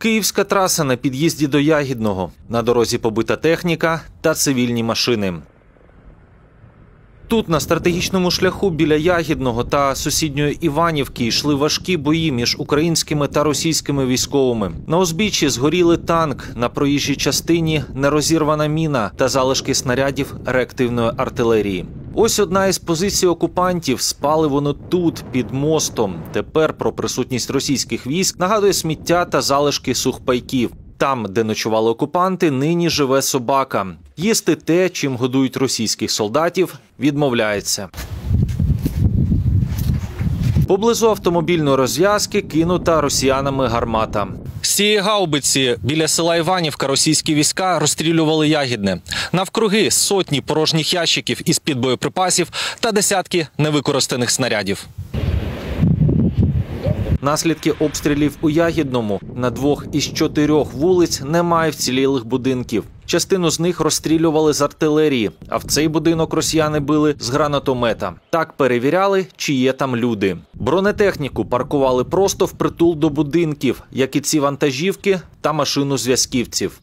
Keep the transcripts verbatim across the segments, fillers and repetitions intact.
Київська траса на під'їзді до Ягідного. На дорозі побита техніка та цивільні машини. Тут, на стратегічному шляху біля Ягідного та сусідньої Іванівки, йшли важкі бої між українськими та російськими військовими. На узбіччі згоріли танк, на проїжджій частині нерозірвана міна та залишки снарядів реактивної артилерії. Ось одна із позицій окупантів. Спали вони тут, під мостом. Тепер про присутність російських військ нагадує сміття та залишки сухпайків. Там, де ночували окупанти, нині живе собака. Їсти те, чим годують російських солдатів, відмовляється. Поблизу автомобільної розв'язки кинута росіянами гармата. З цієї гаубиці біля села Іванівка російські війська розстрілювали Ягідне. Навкруги сотні порожніх ящиків із-під боєприпасів та десятки невикористаних снарядів. Наслідки обстрілів у Ягідному. На двох із чотирьох вулиць немає вцілілих будинків. Частину з них розстрілювали з артилерії, а в цей будинок росіяни били з гранатомета. Так перевіряли, чи є там люди. Бронетехніку паркували просто впритул до будинків, як і ці вантажівки та машину зв'язківців.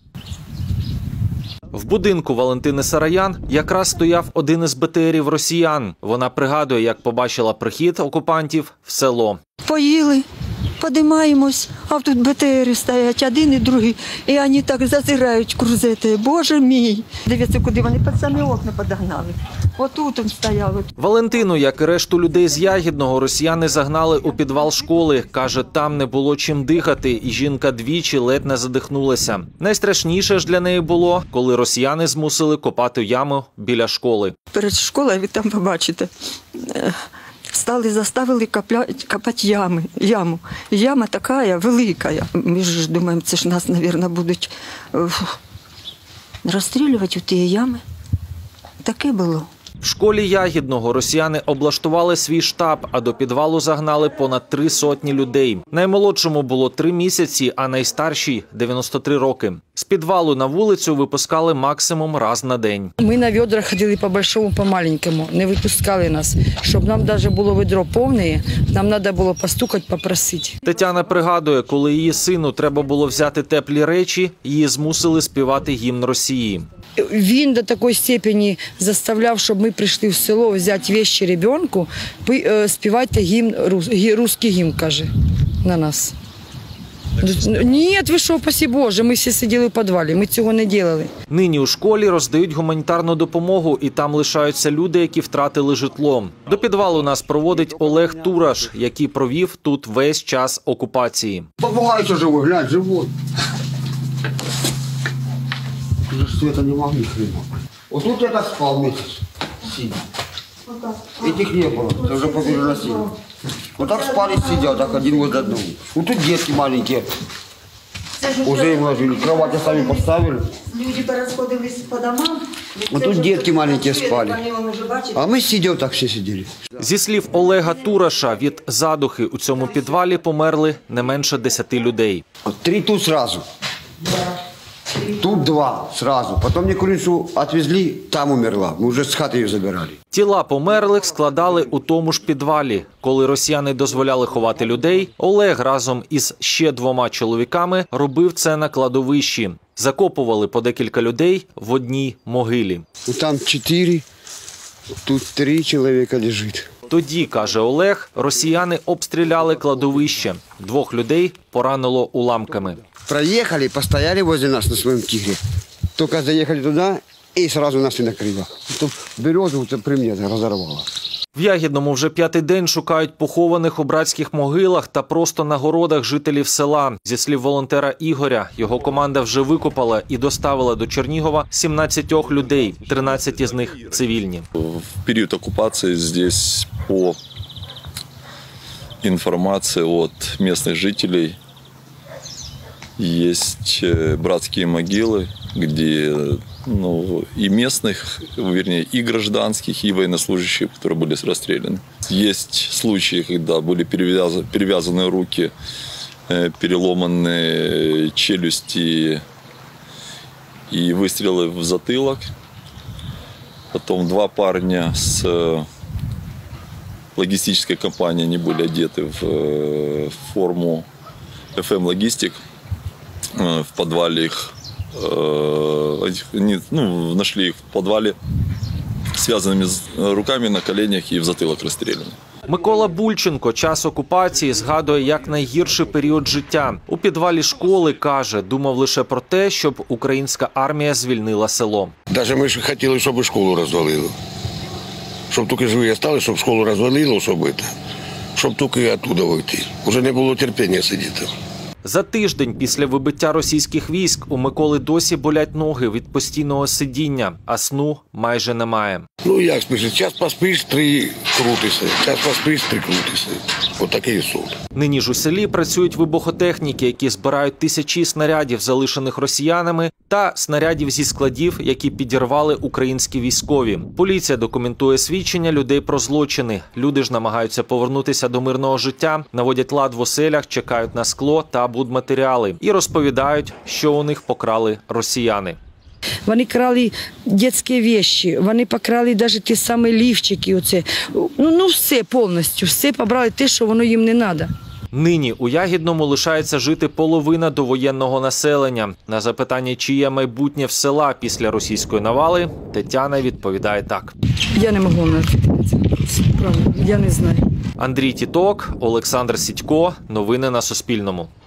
В будинку Валентини Сараян якраз стояв один із БТРів росіян. Вона пригадує, як побачила прихід окупантів в село. Поїли, подимаємось, а тут БТРи стоять, один і другий. І вони так зазирають крузети. Боже мій! Дивіться, куди вони під самі окна подогнали. Отут він стояв. Валентину, як і решту людей з Ягідного, росіяни загнали у підвал школи. Каже, там не було чим дихати, і жінка двічі ледь не задихнулася. Найстрашніше ж для неї було, коли росіяни змусили копати яму біля школи. Перед школою, ви там побачите, стали, заставили копати ями, яму. Яма така велика. Ми ж думаємо, це ж нас, мабуть, будуть розстрілювати у ті ями. Таке було. В школі Ягідного росіяни облаштували свій штаб, а до підвалу загнали понад три сотні людей. Наймолодшому було три місяці, а найстаршій – дев'яносто три роки. З підвалу на вулицю випускали максимум раз на день. Ми на відрах ходили по-большому, по-маленькому. Не випускали нас. Щоб нам навіть було відро повне, нам треба було постукати, попросити. Тетяна пригадує, коли її сину треба було взяти теплі речі, її змусили співати гімн Росії. Він до такої степені заставляв, щоб ми прийшли в село взяти речі ребенку, співати гімн, русський гімн, каже, на нас. Ні, ви що, пасі Боже, ми всі сиділи в підвалі, ми цього не робили. Нині у школі роздають гуманітарну допомогу, і там лишаються люди, які втратили житло. До підвалу нас проводить Олег Тураш, який провів тут весь час окупації. Попугай що живий, глянь, живий. Света не могли хрена. Вот тут я так спал месяц. Сидя. Этих не было, это уже попереносили. Вот так спали, сидя, так один возле одного. Вот тут детки маленькие. Уже им ложили, кровати сами поставили. Люди порасходились по домам. Вот тут детки маленькие спали. А мы сидя, вот так все сидели. Зі слів Олега Тураша, від задухи у цьому підвалі померли не менше десяти людей. Три тут сразу. Тут два сразу. Потом мне курицу отвезли, там умерла. Мы уже с хаты ее забирали. Тіла померлих складали у тому ж підвалі. Коли росіяни дозволяли ховати людей, Олег разом із ще двома чоловіками робив це на кладовищі. Закопували по декілька людей в одній могилі. Там чотири, тут три чоловіка лежить. Тоді, каже Олег, росіяни обстріляли кладовище. Двох людей поранило уламками. Проехали, постояли возле нас на своем тигре. Только заехали туда, и сразу нас и накрыло. Тут березу при мне разорвало. В Ягідному вже п'ятий день шукають похованих у братських могилах та просто на городах жителів села. Зі слів волонтера Ігоря, його команда вже викопала і доставила до Чернігова сімнадцять людей, тринадцять із них цивільні. В період окупації здесь, по інформації від місцевих жителів, есть братские могилы, где ну, и местных, вернее, и гражданских, и военнослужащих, которые были расстреляны. Есть случаи, когда были перевязаны, перевязаны руки, переломаны челюсти и выстрелы в затылок. Потом два парня с логистической компании, они были одеты в форму эф эм Logistic. э, в подвале их, э, этих, не, ну, нашли их в подвале связанными с руками на коленях и в затылок расстреляны. Микола Бульченко час окупації згадує як найгірший період життя. У підвалі школи, каже, думав лише про те, щоб українська армія звільнила село. Навіть ми ж хотіли, щоб школу розвалили. Щоб тільки живі стали, щоб школу розвалило, щоб, це, щоб тільки оттуда вийти. Уже не було терпіння сидіти. За тиждень після вибиття російських військ у Миколи досі болять ноги від постійного сидіння, а сну майже немає. Ну як спиш, час поспиш, три крутися, час поспиш, три крутися. Ось такий сон. Нині ж у селі працюють вибухотехніки, які збирають тисячі снарядів, залишених росіянами, та снарядів зі складів, які підірвали українські військові. Поліція документує свідчення людей про злочини. Люди ж намагаються повернутися до мирного життя, наводять лад в оселях, чекають на скло та будматеріали і розповідають, що у них покрали росіяни. Вони крали дитячі речі, вони покрали навіть ті самі лівчики. Оце. Ну, ну все повністю, все побрали те, що воно їм не треба. Нині у Ягідному лишається жити половина довоєнного населення. На запитання, чи є майбутнє в села після російської навали, Тетяна відповідає так. Я не можу вам відповідати на цей вопрос. Правда, я не знаю. Андрій Тіток, Олександр Сідько. Новини на Суспільному.